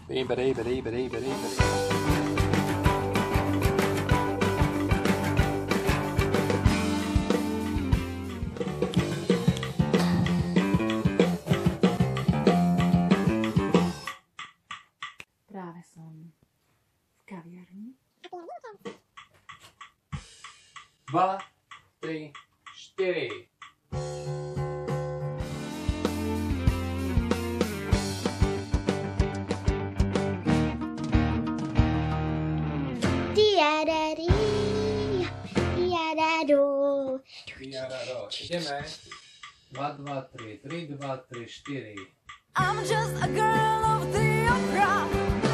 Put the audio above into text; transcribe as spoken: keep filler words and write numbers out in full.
Bebere, bere, bere, bere, bere. Práve som v kaviarni. Dva, tri, štyri. Diadari, diadado. Diadado. Ideme. Dva, dva, tri, tri, dva, tri, štyri. I'm just a girl of the opera.